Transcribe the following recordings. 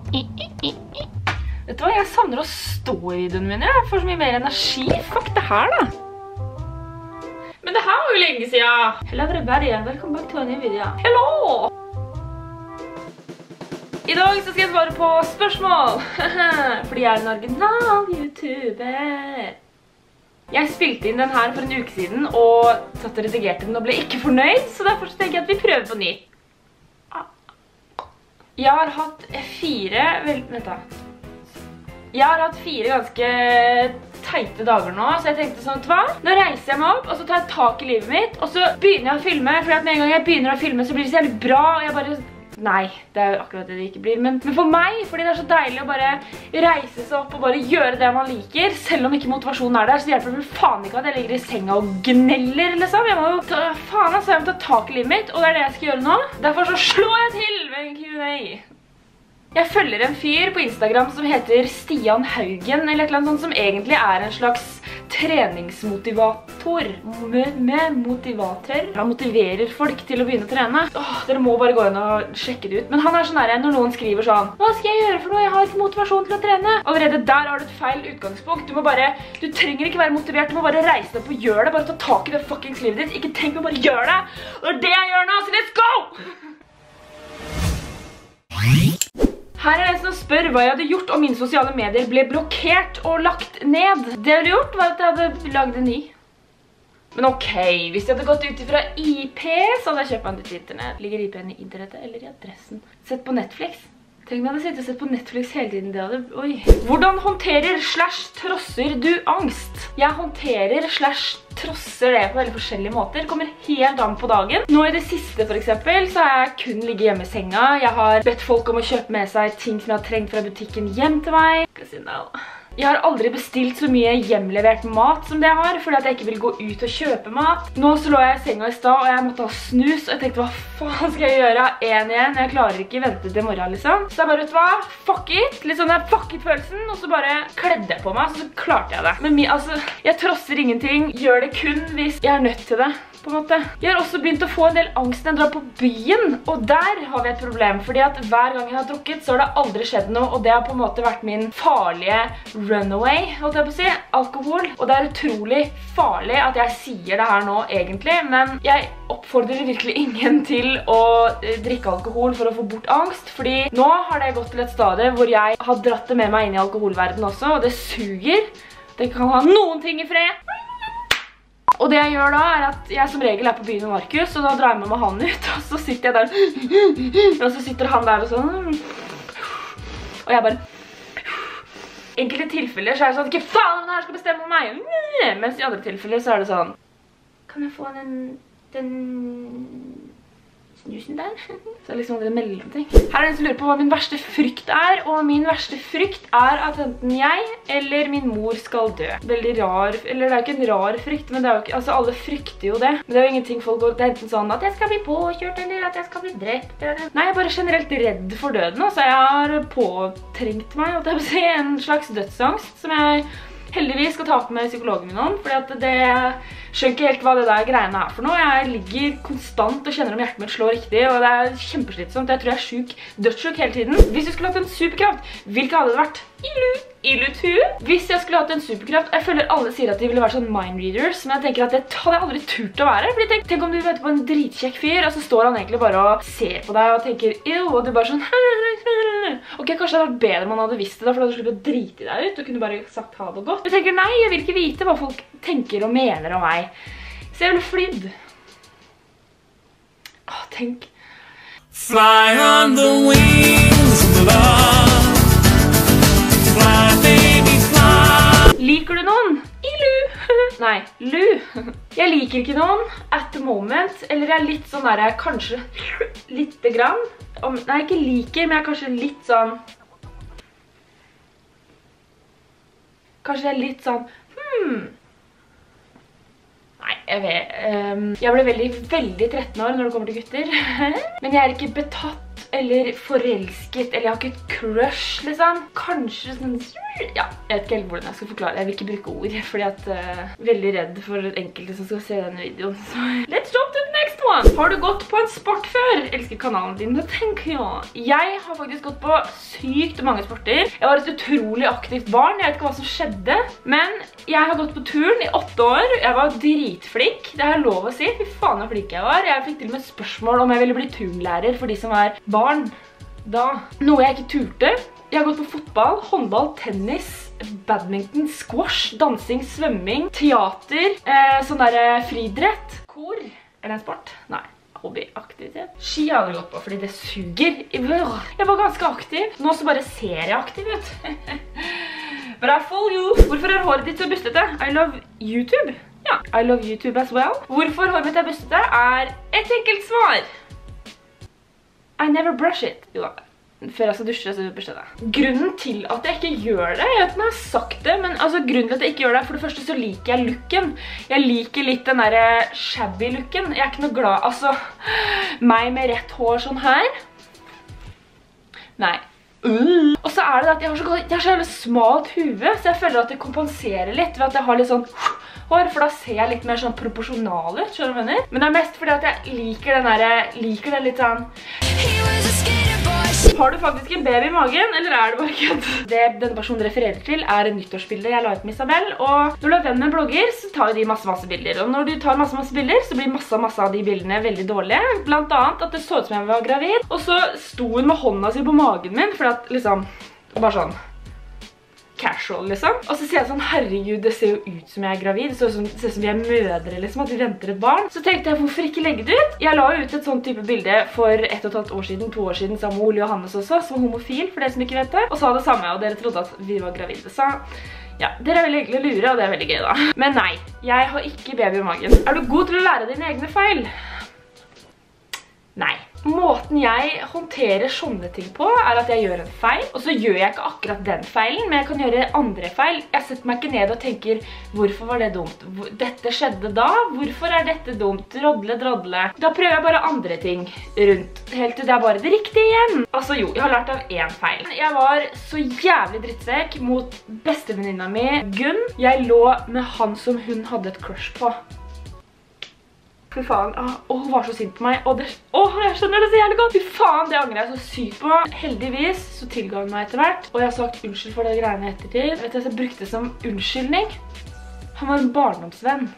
Vet du hva, jeg savner å stå i videoene mine. Jeg får så mye mer energi. Fuck det her da. Men det her var jo lenge siden. Hello everybody, welcome back to a new video. Hello! I dag så skal jeg svare på spørsmål. Fordi jeg er en original YouTuber. Jeg spilte inn den her for en uke siden, og satt og redigerte den og ble ikke fornøyd, så derfor tenker jeg at vi prøver på nytt. Jeg har hatt fire ganske teite dager nå, så jeg tenkte sånn, hva? Nå reiser jeg meg opp, og så tar jeg tak i livet mitt, og så begynner jeg å filme, for med en gang jeg begynner å filme, så blir det så jævlig bra, og jeg bare... Nei, det er jo akkurat det det ikke blir, men for meg, fordi det er så deilig å bare reise seg opp og bare gjøre det man liker, selv om ikke motivasjonen er der, så hjelper det vel faen ikke at jeg ligger i senga og gneller, liksom. Jeg må jo ta tak i livet mitt, og det er det jeg skal gjøre nå. Derfor så slår jeg til med en Q&A. Jeg følger en fyr på Instagram som heter Stian Haugen, eller et eller annet sånt, som egentlig er en slags treningsmotivator. Motivator. Han motiverer folk til å begynne å trene. Dere må bare gå inn og sjekke det ut. Men han er sånn her, når noen skriver sånn, hva skal jeg gjøre for noe? Jeg har ikke motivasjon til å trene. Allerede der har du et feil utgangspunkt. Du trenger ikke være motivert, du må bare reise deg opp og gjøre det. Bare ta tak i det fuckings livet ditt. Ikke tenk på å bare gjøre det. Og det er det jeg gjør nå, så let's go! Her er en som spør hva jeg hadde gjort om mine sosiale medier ble blokkert og lagt ned. Det jeg hadde gjort var at jeg hadde laget en ny. Men ok, hvis jeg hadde gått ut fra IP, så hadde jeg kjøpt meg til internett. Ligger IP-en i internettet eller i adressen? Sett på Netflix. Tenk om jeg hadde sittet og sett på Netflix hele tiden. Det hadde... Oi. Hvordan håndterer / trosser du angst? Jeg håndterer / trosser det på veldig forskjellige måter. Det kommer helt an på dagen. Nå i det siste for eksempel, så har jeg kun ligget hjemme i senga. Jeg har bedt folk om å kjøpe med seg ting som jeg har trengt fra butikken hjem til meg. Jeg har aldri bestilt så mye hjemlevert mat som det jeg har, fordi at jeg ikke vil gå ut og kjøpe mat. Nå så lå jeg i senga i stad, og jeg måtte ha snus, og jeg tenkte, hva faen skal jeg gjøre? En igjen, jeg klarer ikke vente til morgen, liksom. Så jeg bare, vet du hva? Fuck it! Litt sånn der fuck it-følelsen, og så bare kledde jeg på meg, så klarte jeg det. Men altså, jeg trosser ingenting, gjør det kun hvis jeg er nødt til det. På en måte. Jeg har også begynt å få en del angst når jeg drar på byen, og der har vi et problem, fordi at hver gang jeg har drukket, så har det aldri skjedd noe, og det har på en måte vært min farlige runaway, holdt jeg på å si, alkohol. Og det er utrolig farlig at jeg sier det her nå egentlig, men jeg oppfordrer virkelig ingen til å drikke alkohol for å få bort angst, fordi nå har det gått til et stadie hvor jeg har dratt det med meg inn i alkoholverdenen også, og det suger. Det kan ha noen ting i fred. Og det jeg gjør da er at jeg som regel er på byen med Markus, og da drar jeg med han ut, og så sitter jeg der, og så sitter han der og sånn, og jeg bare, enkelte tilfeller så er det sånn, ikke faen, den her skal bestemme meg, mens i andre tilfeller så er det sånn, kan jeg få den snusen der? Så er liksom det mellomting. Her er det en som lurer på hva min verste frykt er, og min verste frykt er at enten jeg eller min mor skal dø. Veldig rar, eller det er jo ikke en rar frykt, men det er jo ikke, altså alle frykter jo det. Men det er jo ingenting folk går, det er enten sånn at jeg skal bli påkjørt, eller at jeg skal bli drept, eller... Nei, jeg er bare generelt redd for døden, altså jeg har påtrengt meg, og det er en slags dødsangst som jeg heldigvis skal ta på med psykologen min om, fordi at det skjønner ikke helt hva det der greiene er for noe. Jeg ligger konstant og kjenner om hjertet mitt slår riktig, og det er kjempeslitsomt. Jeg tror jeg er syk, dødssjuk hele tiden. Hvis jeg skulle hatt en superkraft, hvilke hadde det vært? Illutu. Hvis jeg skulle hatt en superkraft, jeg føler alle sier at de ville være sånn mindreaders, men jeg tenker at det hadde jeg aldri turt å være. Fordi tenk om du vet på en dritkjekk fyr, og så står han egentlig bare og ser på deg og tenker, og du bare sånn, ok, kanskje det hadde vært bedre om man hadde visst det da, for da hadde du sluppet å drite i deg ut, og kunne bare sagt ha det godt. Jeg tenker, nei, jeg vil ikke vite hva folk tenker og mener om meg. Så jeg ville flydd. Tenk. Fly on the wings of love. Fly, baby, fly. Liker du noen? Ilu. Nei, Lu. Jeg liker ikke noen at the moment, eller jeg er litt sånn der, kanskje lite grann. Nei, ikke liker, men jeg er kanskje litt sånn... Kanskje jeg er litt sånn... Nei, jeg vet... Jeg ble veldig 13 år når det kommer til gutter. Men jeg er ikke betatt eller forelsket, eller jeg har ikke et crush, liksom. Kanskje sånn... Ja, jeg vet ikke helt hvordan jeg skal forklare. Jeg vil ikke bruke ord, fordi at veldig redd for enkelte som skal se denne videoen. Så let's jump to the next Har du gått på en sport før? Elsker kanalen din, det tenker jeg. Jeg har faktisk gått på sykt mange sporter. Jeg var et utrolig aktivt barn, jeg vet ikke hva som skjedde. Men jeg har gått på turn i 8 år. Jeg var dritflink, det har jeg lov å si. Fy faen hvor flink jeg var. Jeg fikk til og med spørsmål om jeg ville bli turnlærer for de som var barn da. Noe jeg ikke turte. Jeg har gått på fotball, håndball, tennis, badminton, squash, dansing, svømming, teater, sånn der friidrett, kor. Er det en sport? Nei. Hobbyaktivitet. Ski har jeg aldri gått på, fordi det suger. Jeg var ganske aktiv. Nå så bare ser jeg aktiv ut. But I follow you. Hvorfor er håret ditt så bustete? I love YouTube. Ja, I love YouTube as well. Hvorfor håret mitt er bustete er et enkelt svar. I never brush it. Jo da. Før jeg skal dusje, så børster jeg det. Grunnen til at jeg ikke gjør det, jeg vet ikke om jeg har sagt det, men altså grunnen til at jeg ikke gjør det, for det første så liker jeg looken. Jeg liker litt den der shabby looken. Jeg er ikke noe glad, altså, meg med rett hår sånn her. Nei. Og så er det at jeg har så jævlig smalt huvud, så jeg føler at det kompenserer litt ved at jeg har litt sånn hår, for da ser jeg litt mer sånn proporsjonal ut, skjønner du hva jeg mener? Men det er mest fordi at jeg liker den litt sånn. Har du faktisk en baby i magen, eller er det bare kødd? Det denne personen refererer til er en nyttårsbilde jeg la ut med Isabel, og når du er venn med en blogger, så tar de masse bilder, og når du tar masse bilder, så blir masse av de bildene veldig dårlige, blant annet at det så ut som jeg var gravid, og så sto hun med hånda si på magen min, for at liksom, bare sånn, casual liksom. Og så sier jeg sånn, herregud, det ser jo ut som jeg er gravid. Det ser ut som vi er mødre liksom, at vi venter et barn. Så tenkte jeg, hvorfor ikke legge det ut? Jeg la ut et sånn type bilde for 1,5 år siden, 2 år siden, sammen med Ole Johannes også, som var homofil, for dere som ikke vet det. Og sa det samme, og dere trodde at vi var gravide. Så ja, dere er veldig egentlig lure, og det er veldig gøy da. Men nei, jeg har ikke baby i magen. Er du god til å lære dine egne feil? Nei. Måten jeg håndterer sånne ting på er at jeg gjør en feil, og så gjør jeg ikke akkurat den feilen, men jeg kan gjøre andre feil. Jeg setter meg ikke ned og tenker, hvorfor var det dumt? Dette skjedde da? Hvorfor er dette dumt? Drodle. Da prøver jeg bare andre ting rundt, helt til det er bare det riktige igjen. Altså jo, jeg har lært av en feil. Jeg var så jævlig drittsekk mot bestevenninna mi, Gunn. Jeg lå med han som hun hadde et crush på. Fy faen, hun var så sint på meg, jeg skjønner det så jævlig godt. Fy faen, det angrer jeg så sykt på. Heldigvis så tilga hun meg etter hvert, og jeg har sagt unnskyld for det greiene ettertid. Vet du, jeg brukte det som unnskyldning. Han var en barndomsvenn.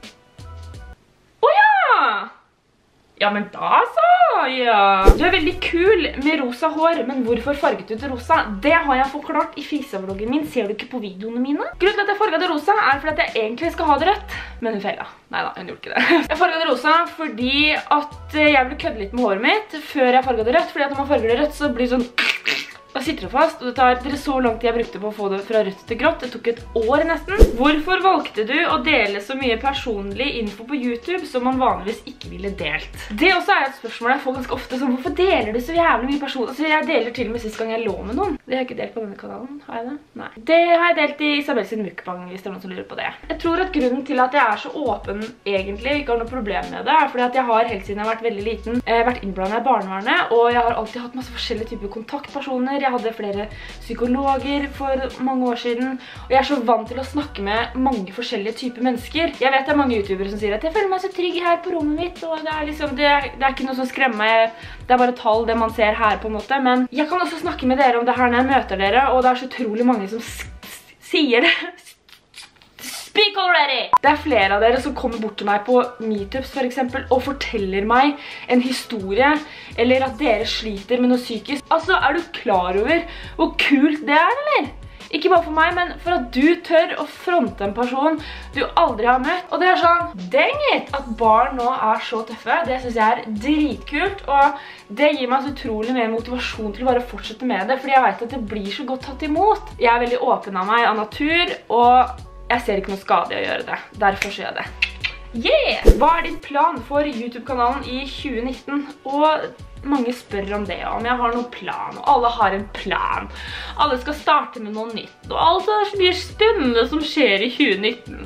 Åja! Ja, men da så, ja. Du er veldig kul med rosa hår, men hvorfor farget du til rosa? Det har jeg forklart i fisevloggen min. Ser du ikke på videoene mine? Grunnen til at jeg farget det rosa er fordi at jeg egentlig skal ha det rødt, men hun feilet. Neida, hun gjorde ikke det. Jeg farget det rosa fordi at jeg ville kødde litt med håret mitt før jeg farget det rødt, fordi at når man farger det rødt så blir det sånn, da sitter det fast, og det tar så lang tid jeg brukte på å få det fra rødt til grått. Det tok et år nesten. Hvorfor valgte du å dele så mye personlig info på YouTube som man vanligvis ikke ville delt? Det også er et spørsmål jeg får ganske ofte, sånn, hvorfor deler du så jævlig mye personlig? Altså, jeg deler til og med sist gang jeg lå med noen. Det har jeg ikke delt på denne kanalen, har jeg det? Nei. Det har jeg delt i Isabel sin mukbang, hvis det er noen som lurer på det. Jeg tror at grunnen til at jeg er så åpen egentlig, og ikke har noe problem med det, er fordi at jeg har helt siden jeg har vært veldig liten, vært innblandet i barnevernet, og jeg har alltid hatt masse forskjellige typer kontaktpersoner. Jeg hadde flere psykologer for mange år siden, og jeg er så vant til å snakke med mange forskjellige typer mennesker. Jeg vet det er mange youtubere som sier at jeg føler meg så trygg her på rommet mitt, og det er liksom, det er ikke noe som skremmer meg, det er bare tall det man ser her på en måte, men jeg kan også snakke med dere om det her når jeg møter dere, og det er så utrolig mange som sier det. Speak already! Det er flere av dere som kommer bort til meg på meetups for eksempel, og forteller meg en historie, eller at dere sliter med noe psykisk. Altså, er du klar over hvor kult det er, eller? Ikke bare for meg, men for at du tør å fronte en person du aldri har møtt. Og det er sånn, dang it, at barn nå er så tøffe. Det synes jeg er dritkult, og det gir meg så utrolig mer motivasjon til å bare fortsette med det, fordi jeg vet at det blir så godt tatt imot. Jeg er veldig åpen av meg, av natur, og jeg ser ikke noe skade i å gjøre det. Derfor så gjør jeg det. Yeah! Hva er din plan for YouTube-kanalen i 2019? Og mange spør om det, om jeg har noen plan, og alle har en plan. Alle skal starte med noe nytt, og alt er så mye spennende som skjer i 2019.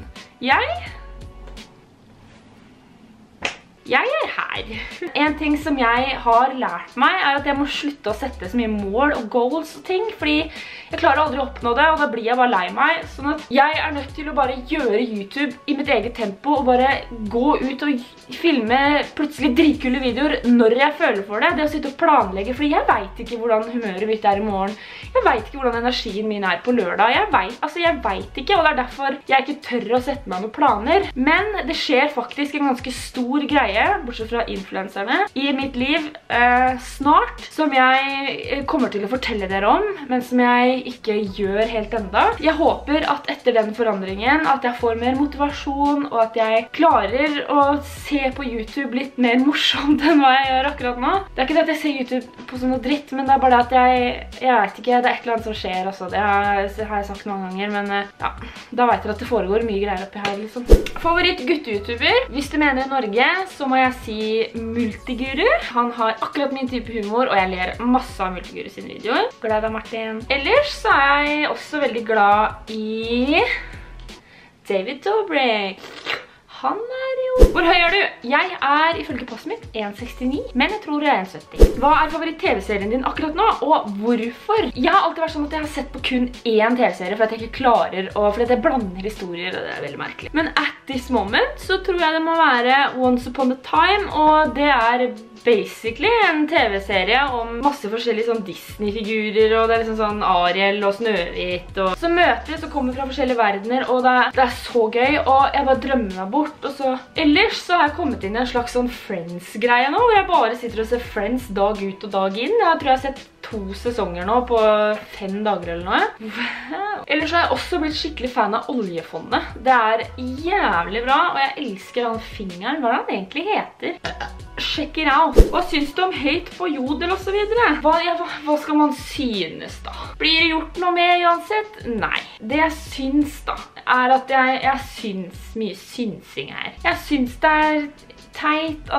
Jeg er her. En ting som jeg har lært meg er at jeg må slutte å sette så mye mål og goals og ting, fordi jeg klarer aldri å oppnå det, og da blir jeg bare lei meg. Sånn at jeg er nødt til å bare gjøre YouTube i mitt eget tempo, og bare gå ut og filme plutselig dritkule videoer når jeg føler for det. Det å sitte og planlegge, fordi jeg vet ikke hvordan humøret mitt er i morgen. Jeg vet ikke hvordan energien min er på lørdag. Jeg vet ikke, og det er derfor jeg ikke tør å sette meg noen planer. Men det skjer faktisk en ganske stor greie, bortsett fra influenserne, i mitt liv snart, som jeg kommer til å fortelle dere om, men som jeg ikke gjør helt enda. Jeg håper at etter den forandringen, at jeg får mer motivasjon, og at jeg klarer å se på YouTube litt mer morsomt enn hva jeg gjør akkurat nå. Det er ikke det at jeg ser YouTube på sånn noe dritt, men det er bare det at jeg vet ikke, det er et eller annet som skjer også. Det har jeg sagt mange ganger, men ja, da vet dere at det foregår mye greier oppi her, liksom. Favoritt gutte-youtuber? Hvis du mener Norge, så må jeg si Multiguru. Han har akkurat min type humor, og jeg ler masse av Multiguru sine videoer. Glad av Martin. Ellers så er jeg også veldig glad i David Dobrik. Han er jo... Hvor høy er du? Jeg er ifølge passet mitt 1,69, men jeg tror jeg er 1,70. Hva er favoritt-tv-serien din akkurat nå, og hvorfor? Jeg har alltid vært sånn at jeg har sett på kun én tv-serie, for at jeg ikke klarer, og fordi jeg blander historier, og det er veldig merkelig. Men at this moment så tror jeg det må være Once Upon a Time, og det er basically en tv-serie om masse forskjellige sånn Disney-figurer, og det er liksom sånn Ariel og Snøhvit, og så møtes og kommer fra forskjellige verdener, og det er så gøy, og jeg bare drømmer meg bort, og så... Ellers så har jeg kommet inn i en slags sånn Friends-greie nå, hvor jeg bare sitter og ser Friends dag ut og dag inn. Jeg tror jeg har sett 2 sesonger nå på 5 dager eller noe. Ellers har jeg også blitt skikkelig fan av Oljefondet. Det er jævlig bra, og jeg elsker den fingeren. Hva er den egentlig heter? Check it out. Hva syns du om hate på Jodel og så videre? Hva skal man synes da? Blir det gjort noe med uansett? Nei. Det jeg syns da, er at jeg syns mye synsing her. Jeg syns det er teit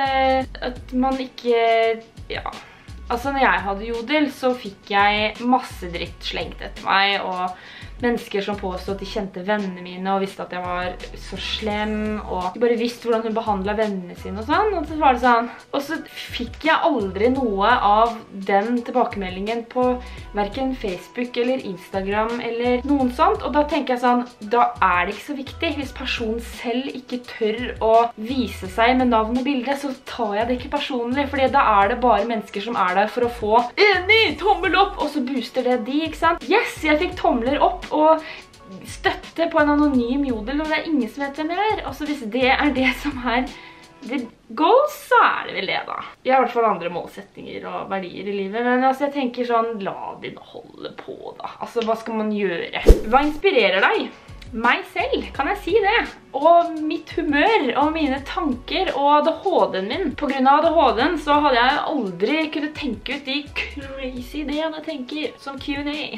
at man ikke, ja... Altså, når jeg hadde Jodel, så fikk jeg masse dritt slengt etter meg, og mennesker som påstod at de kjente vennene mine og visste at jeg var så slem, og de bare visste hvordan hun behandlet vennene sine og sånn, og så var det sånn. Og så fikk jeg aldri noe av den tilbakemeldingen på hverken Facebook eller Instagram eller noen sånt, og da tenker jeg sånn, da er det ikke så viktig. Hvis personen selv ikke tør å vise seg med navn og bilde, så tar jeg det ikke personlig, fordi da er det bare mennesker som er der for å få enig, tommel opp, og så booster det de, ikke sant? Yes, jeg fikk tomler opp og støtte på en anonym Jodel, og det er ingen som vet hvem jeg er. Altså hvis det er det som er the goals, så er det vel det da. Jeg har i hvert fall andre målsetninger og verdier i livet, men altså jeg tenker sånn, la de nå holde på da. Altså hva skal man gjøre? Hva inspirerer deg? Meg selv, kan jeg si det. Og mitt humør og mine tanker og ADHD-en min. På grunn av ADHD-en så hadde jeg aldri kunnet tenke ut de crazy ideene jeg tenker, som Q&A.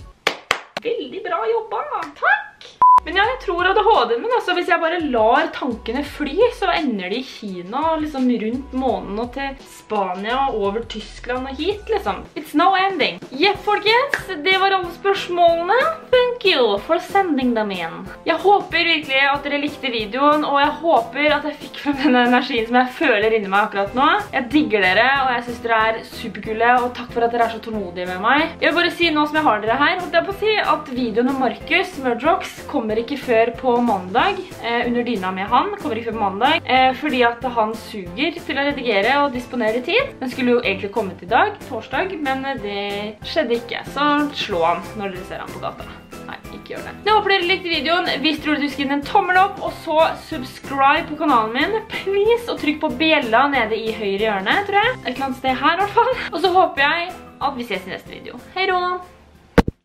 Veldig bra jobba! Takk! Men ja, jeg tror ADHD-en min, altså hvis jeg bare lar tankene fly, så ender de i Kina, liksom rundt månen og til Spania og over Tyskland og hit, liksom. It's no ending. Ja, folkens, det var alle spørsmålene. Thank you for sending them in. Jeg håper virkelig at dere likte videoen, og jeg håper at jeg fikk frem denne energien som jeg føler inni meg akkurat nå. Jeg digger dere, og jeg synes dere er superkule, og takk for at dere er så tålmodige med meg. Jeg vil bare si nå som jeg har dere her, holdt jeg på å si at videoen om Markus Murdrocks kommer ikke før på mandag, under dyna med han, kommer ikke før på mandag, fordi at han suger til å redigere og disponere tid. Den skulle jo egentlig kommet i dag, torsdag, men det skjedde ikke, så slå han når dere ser han på gata. Nei, ikke gjør det. Jeg håper dere likte videoen. Hvis dere vil skrive en tommel opp, og så subscribe på kanalen min, please, og trykk på bjella nede i høyre hjørne, tror jeg. Et eller annet sted her i hvert fall. Og så håper jeg at vi ses i neste video. Hei då!